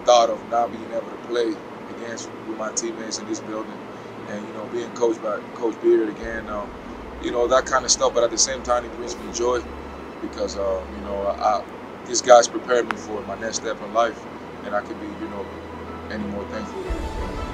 thought of not being able to play against with my teammates in this building, and being coached by Coach Beard again. That kind of stuff. But at the same time, it brings me joy because these guys prepared me for my next step in life, and I could be any more thankful.